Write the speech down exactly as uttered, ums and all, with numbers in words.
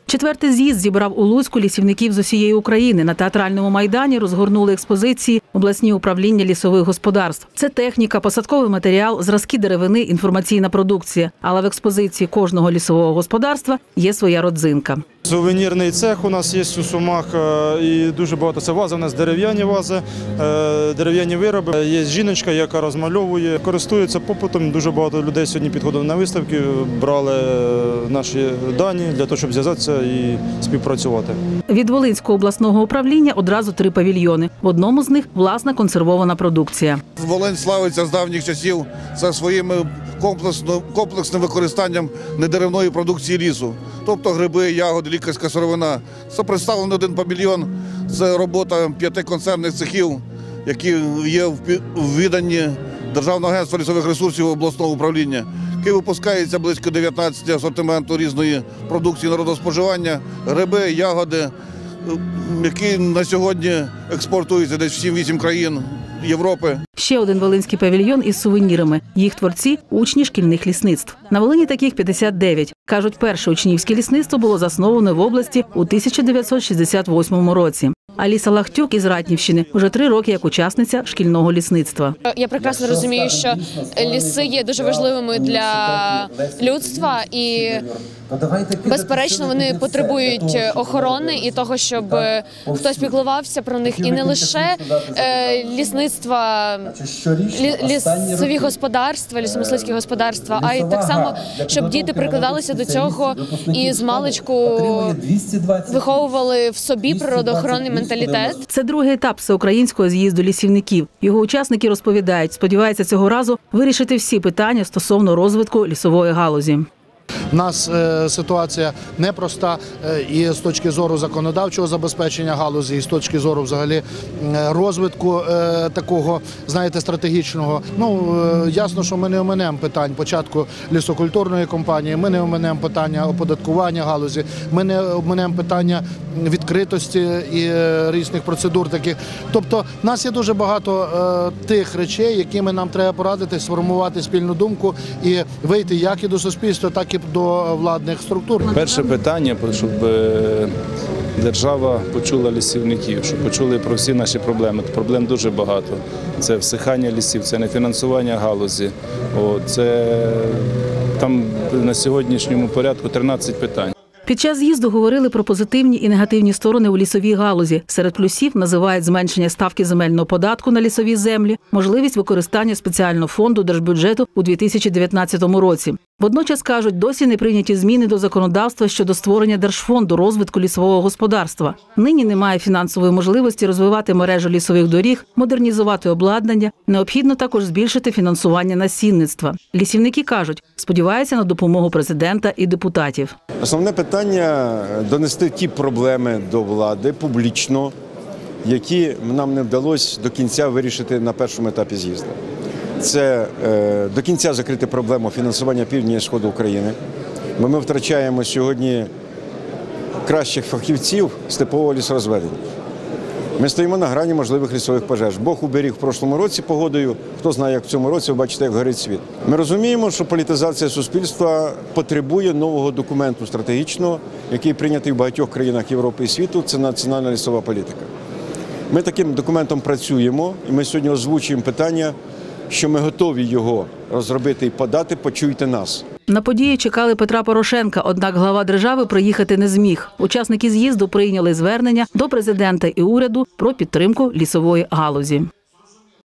Четвертий з'їзд зібрав у Луцьку лісівників з усієї України. На театральному майдані розгорнули експозиції обласні управління лісових господарств. Це техніка, посадковий матеріал, зразки деревини, інформаційна продукція. Але в експозиції кожного лісового господарства є своя родзинка. Сувенірний цех у нас є у Сумах і дуже багато. Це вази, у нас дерев'яні вази, дерев'яні вироби. Є жіночка, яка розмальовує, користується попитом. Дуже багато людей сьогодні підходили на виставки, брали наші дані для того, щоб зв'язатися і співпрацювати. Від Волинського обласного управління одразу три павільйони. В одному з них власна консервована продукція. Волинь славиться з давніх часів за своїм комплексним використанням недеревної продукції лісу. Тобто гриби, ягоди, лікарська сировина. Це представлений один павільйон, це робота п'яти концернних цехів, які є в відданні Державного агентства лісових ресурсів обласного управління, який випускається близько дев'ятнадцяти асортименту різної продукції народоспоживання, гриби, ягоди, які на сьогодні експортуються десь в сім-вісім країн Європи. Ще один волинський павільйон із сувенірами. Їх творці – учні шкільних лісництв. На Волині таких п'ятдесят дев'ять. Кажуть, перше учнівське лісництво було засноване в області у тисяча дев'ятсот шістдесят восьмому році. Аліса Лахтюк із Ратнівщини вже три роки як учасниця шкільного лісництва. Я прекрасно розумію, що ліси є дуже важливими для людства і, безперечно, вони потребують охорони і того, щоб хтось піклувався про них. І не лише лісництва, лісові господарства, лісомисливські господарства, а й так само, щоб діти прикладалися до цього і з маличку виховували в собі природоохоронний менталітет. Це другий етап всеукраїнського з'їзду лісівників. Його учасники розповідають, сподіваються цього разу вирішити всі питання стосовно розвитку лісової галузі. У нас е, ситуація непроста е, і з точки зору законодавчого забезпечення галузі, і з точки зору взагалі е, розвитку е, такого, знаєте, стратегічного. Ну, е, ясно, що ми не оминемо питань початку лісокультурної компанії, ми не оминемо питання оподаткування галузі, ми не оминемо питання відкритості і е, різних процедур таких. Тобто, в нас є дуже багато е, тих речей, якими нам треба порадити, сформувати спільну думку і вийти як і до суспільства, так і до владних структур. Перше питання, щоб держава почула лісівників, щоб почули про всі наші проблеми. Проблем дуже багато. Це всихання лісів, це нефінансування галузі. О, це там на сьогоднішньому порядку тринадцять питань. Під час з'їзду говорили про позитивні і негативні сторони у лісовій галузі. Серед плюсів називають зменшення ставки земельного податку на лісові землі, можливість використання спеціального фонду держбюджету у дві тисячі дев'ятнадцятому році. Водночас, кажуть, досі не прийняті зміни до законодавства щодо створення Держфонду розвитку лісового господарства. Нині немає фінансової можливості розвивати мережу лісових доріг, модернізувати обладнання. Необхідно також збільшити фінансування насінництва. Лісівники кажуть, сподіваються на допомогу президента і депутатів. Основне питання – донести ті проблеми до влади публічно, які нам не вдалося до кінця вирішити на першому етапі з'їзду. Це е, до кінця закрити проблему фінансування півдня і сходу України. Бо ми втрачаємо сьогодні кращих фахівців степового лісорозведення. Ми стоїмо на грані можливих лісових пожеж. Бог уберіг в прошлому році погодою, хто знає, як в цьому році, ви бачите, як горить світ. Ми розуміємо, що політизація суспільства потребує нового документу стратегічного, який прийнятий в багатьох країнах Європи і світу, це національна лісова політика. Ми таким документом працюємо, і ми сьогодні озвучуємо питання, що ми готові його розробити і подати, почуйте нас. На події чекали Петра Порошенка, однак глава держави приїхати не зміг. Учасники з'їзду прийняли звернення до президента і уряду про підтримку лісової галузі.